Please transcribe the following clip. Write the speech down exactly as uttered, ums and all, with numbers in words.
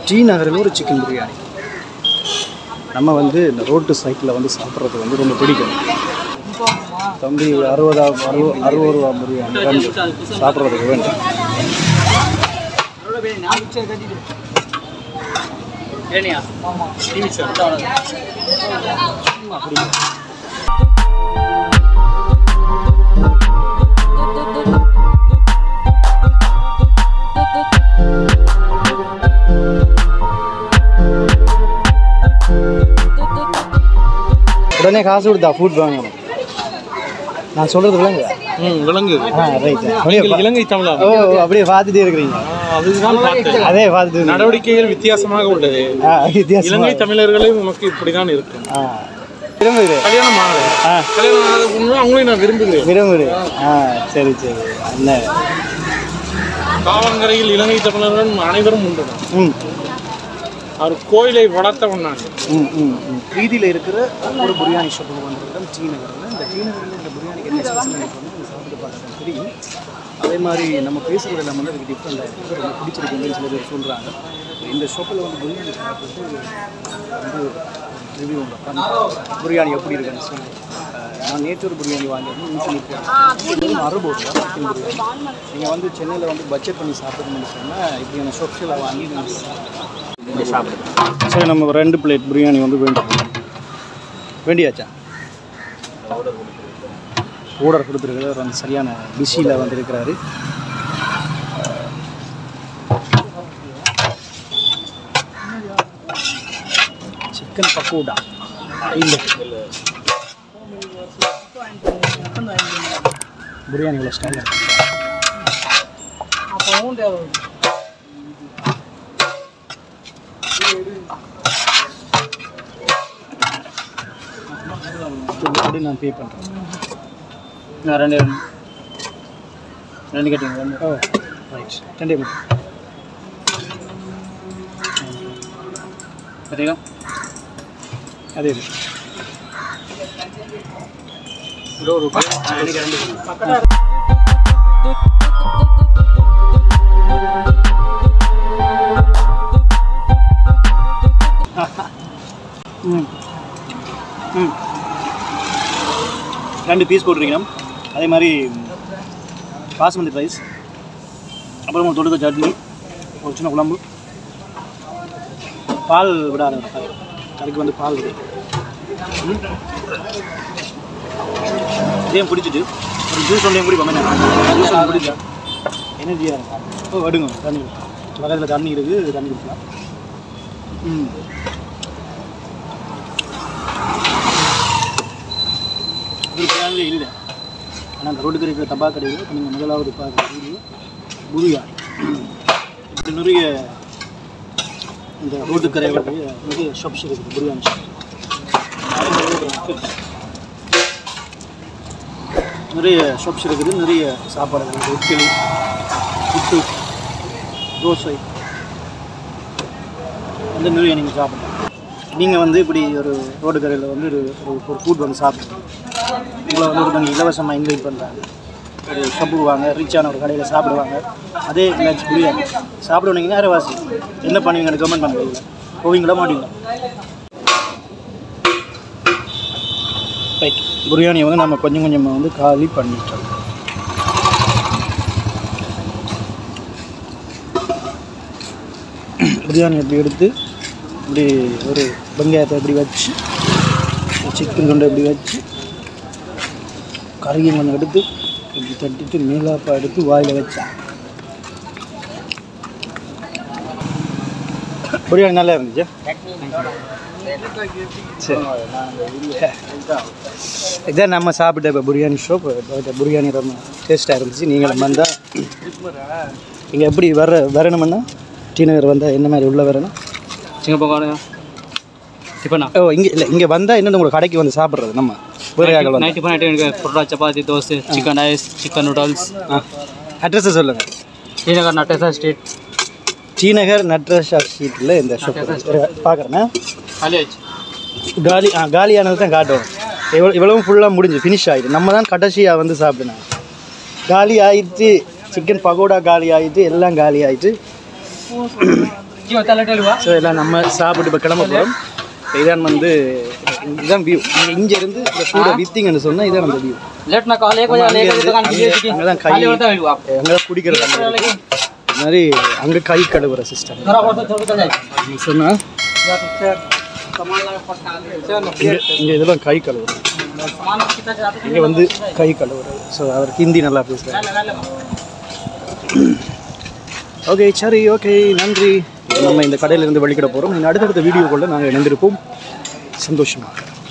D நகரில் ஒரு chicken biryani. நம்ம வந்து இந்த ரோட்டு சைக்கிளில் வந்து சாப்பிட்றது வந்து ரொம்ப பிடிக்கும். தம்பி அறுபதா அறுபது அறுபது ரூபா பிரியாணி வேண்டும் சாப்பிட்றதுக்கு வேண்டும். உடனே காசு கொடுத்தா ஃபுட் வாங்கணும். நான் சொல்கிறது விளங்கு ம் விளங்கு ஆ ரைட் இலங்கை தமிழா ஓ அப்படியே பார்த்துட்டே இருக்கிறீங்க. அதுதான் பார்த்தேன். அதே பார்த்துட்டு நடவடிக்கைகள் வித்தியாசமாக உள்ளது. இலங்கை தமிழர்களும் உனக்கு இப்படி தான் இருக்கும். ஆ விரும்புகிறேன். கல்யாணம் ஆகலை. ஆ கல்யாணம் ஆகாத உண்மை அவங்களையும் நான் விரும்புகிறேன் விரும்புகிறேன் ஆ சரி சரி அண்ணன் காவங்கரையில் இலங்கை தமிழர்கள் அனைவரும் உண்டு. ம் அவர் கோயிலை வளர்த்தவன் நான். ம் ம் வீதியில் இருக்கிற ஒரு பிரியாணி ஷாப்புக்கு வந்திருக்கிறோம் டி நகரில். இந்த டி நகரில் இந்த பிரியாணிக்கு என்ன ஸ்பெஷல் சொன்னால் சாப்பிட்டு பார்க்க தெரியும். அதே மாதிரி நம்ம பேசுகிறது எல்லாம் வந்து அதுக்கு டிஃப்ரெண்டாக இருக்குது. ரொம்ப பிடிச்சிருக்குன்னு சில பேர் சொல்கிறாங்க. இந்த ஷாப்பில் வந்து பிரியாணி சாப்பிட்டு வந்து ரிவ்யூ பண்ணுறேன். பிரியாணி எப்படி இருக்குன்னு சொல்லி நான் நேற்று ஒரு பிரியாணி வாங்கியிருந்தேன். நூற்றி முப்பது அறுபது ரூபா சிக்கன் பிரியாணி. நீங்கள் வந்து சென்னையில் வந்து பட்ஜெட் பண்ணி சாப்பிடணும்னு சொன்னால் இப்படியான ஷாப்ஸில் வாங்கி நீங்கள் சாப்பிடுங்க. சரி நம்ம ரெண்டு பிளேட் பிரியாணி வந்து வேண்டும். வேண்டியாச்சா? ஆர்டர் கொடுத்துருக்காரு. வந்து சரியான பிஸியில் வந்து இருக்கிறாரு. சிக்கன் பக்கோடா இல்லை பிரியாணி இவ்வளோ ஸ்டைலாக அப்படி நான் பே பண்ணுறேன். நான் ரெண்டு ரெண்டு கட்டிங்க ரெண்டு ஓ ரைட் ரெண்டே மட்டும் பார்த்தீங்களா அதே இது ஒரு ரெண்டு ம் ம் ரெண்டு பீஸ் போட்டுருக்கீங்க. அதே மாதிரி பாஸ்மதி ரைஸ், அப்புறம் ஒரு தொடுக்க சட்னி, ஒரு சின்ன குழம்பு, பால் விடாத அதுக்கு வந்து பால் விடு. இதையும் பிடிச்சிட்டு ஒரு ஜூஸ் ஒன்றையும் கூட பண்ணேன். ஜூஸ் ஒன்று பிடிச்சா எனர்ஜியாக இருக்கும். ஓ எடுங்க தண்ணி பக்கத்தில் தண்ணி இருக்குது, தண்ணி குடிக்கலாம். ம் இது இல்லை ஆனால் அந்த ரோட்டுக்கு இருக்கிற தபா கடையில் இப்போ நீங்கள் முதலாவது பார்க்குற வீடியோ புரியாணி. இப்படி நிறைய இந்த ரோட்டுக்கரையில் நிறைய ஷாப்ஸ் இருக்குது. பிரியாணி ஷாப் நிறைய ஷாப்ஸ் இருக்குது. நிறைய சாப்பாடு இருக்குது. இட்லி, புட்டு, தோசை வந்து நிறைய நீங்கள் சாப்பிடலாம். நீங்கள் வந்து இப்படி ஒரு ரோடு கடையில் வந்து ஒரு ஒரு ஃபுட் வந்து சாப்பிடுங்க. உங்களை வந்து ஒருத்தவங்க இலவசமாக இன்வைட் பண்ணுறாங்க. ஒரு ஷாப்புக்கு வாங்க, ரீச்சான ஒரு கடையில் சாப்பிடுவாங்க. அதே லஞ்ச் பிரியாணி சாப்பிடுவீங்க. நேரம் வாசி என்ன பண்ணுவீங்கன்னு கமெண்ட் பண்ணுவீங்க. போவீங்களா மாட்டீங்களா? ரைட் பிரியாணியை வந்து நம்ம கொஞ்சம் கொஞ்சமாக வந்து காலி பண்ணிட்டோம். பிரியாணி எப்படி எடுத்து இப்படி ஒரு வெங்காயத்தை எப்படி வச்சு சிக்கன் கொண்டு எப்படி வச்சு கறியை கொஞ்சம் எடுத்து இப்படி தட்டிட்டு மேலாப்பா எடுத்து வாயில் வச்சா பிரியாணி நல்லா இருந்துச்சு. சரி இதான் நம்ம சாப்பிட்ட இப்போ பிரியாணி ஷாப். பிரியாணி ரொம்ப டேஸ்ட்டாக இருந்துச்சு. நீங்களும் வந்தால் இங்கே எப்படி வர வரணும்னா டி நகர் வந்தால் என்ன மாதிரி உள்ளே வரணும்? சிங்கப்பூர் இப்போ ஓ இங்கே இல்லை இங்கே வந்தால் என்னென்ன உங்களுக்கு கடைக்கு வந்து சாப்பிட்றது நம்ம நைட்டு இப்போ night parotta, chapati, dosa, chicken rice, chicken noodles. ஆ அட்ரஸை சொல்லுங்கள். T Nagar Natesa street. T Nagar Nataraja ஸ்ட்ரீட்டில் இந்த ஷாப் பார்க்குறேன்னா காலி ஆ காலியானது தான் காட்டுவோம். எவ்வளோ இவ்வளவும் ஃபுல்லாக முடிஞ்சு ஃபினிஷ் ஆகிடுது. நம்ம தான் கடைசியாக வந்து சாப்பிடுனாங்க. காலி ஆகிட்டு சிக்கன் பகோடா காலி ஆகிட்டு எல்லாம் காலி ஆகிட்டு ஸோ எல்லாம் நம்ம சாப்பிட்டு இப்போ கிளம்ப போகிறோம். இதான் வந்து இதுதான் வியூ. நீங்கள் இங்கேருந்து இந்த ஃபுட்டை வித்திங்கன்னு சொன்னால் இதான் அந்த வியூ. அங்கே தான் கை அங்கே தான் குடிக்கிற மாதிரி அங்கே கை கழுவுற சிஸ்டம் சொன்னால் இங்கே இதெல்லாம் கை கழுவுறது, இங்கே வந்து கை கழுவுறது. ஸோ அவர் ஹிந்தி நல்லா பேசுகிறார். ஓகே சரி, ஓகே நன்றி. நம்ம இந்த கடையிலேருந்து வெளிக்கிட போகிறோம். இந்த அடுத்தடுத்த வீடியோக்குள்ளே நாங்கள் இணைந்திருப்போம். சந்தோஷமாக.